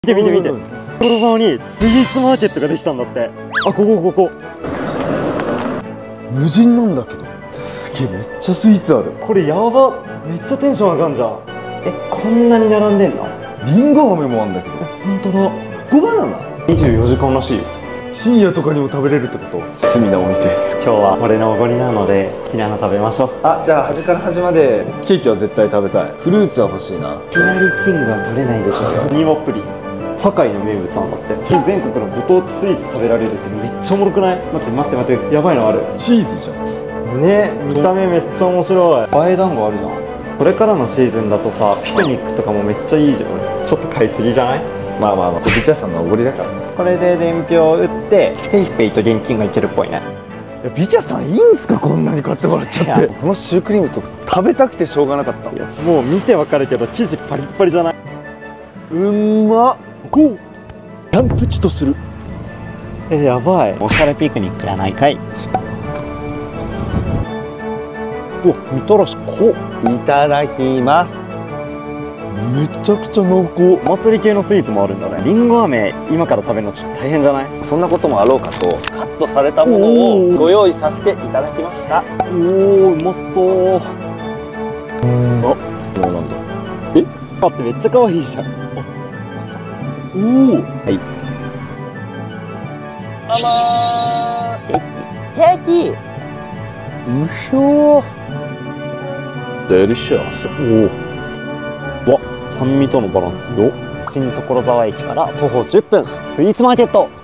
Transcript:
見て見て見て、所沢にスイーツマーケットができたんだって。あ、ここ無人なんだけど、すげえ、めっちゃスイーツある。 これやば、めっちゃテンション上がんじゃん。こんなに並んでんの？ リンゴ飴もあんだけど。 ほんとだ。 5バナナ 24時間らしいよ。 深夜とかにも食べれるってこと？罪なお店。 今日は俺のおごりなので好きなの食べましょう。 あ、じゃあ端から端までケーキは絶対食べたい。フルーツは欲しいな。 いきなりキングは取れないでしょ。ニモプリン、堺の名物なんだって。全国のご当地スイーツ食べられるってめっちゃおもろくない？待ってやばいのある。 チーズじゃんね。見た目めっちゃ面白い。映え団子あるじゃん。これからのシーズンだとさ、ピクニックとかもめっちゃいいじゃん。ちょっと買いすぎじゃない？ まあビチャさんのおごりだから。 これで伝票を打ってペイペイと現金がいけるっぽいね。 いや、ビチャさんいいんすか、こんなに買ってもらっちゃって。このシュークリームとか食べたくてしょうがなかった。 いや、もう見てわかるけど生地パリッパリじゃない？ うんまっ。こうキャンプ地とする。 やばい。おしゃれピクニックやないかい。お、みたらし濃っ。 いただきます。めちゃくちゃ濃厚。 お祭り系のスイーツもあるんだね。りんご飴今から食べるのちょっと大変じゃない？ そんなこともあろうかとカットされたものをご用意させていただきました。 おお、うまそう。 あ、もうなんだ。 待って、めっちゃ可愛いじゃん。おお、はい。 ケーキうひょーデリシャス。 おお、わ、酸味とのバランスよ。新所沢駅から徒歩10分、スイーツマーケット。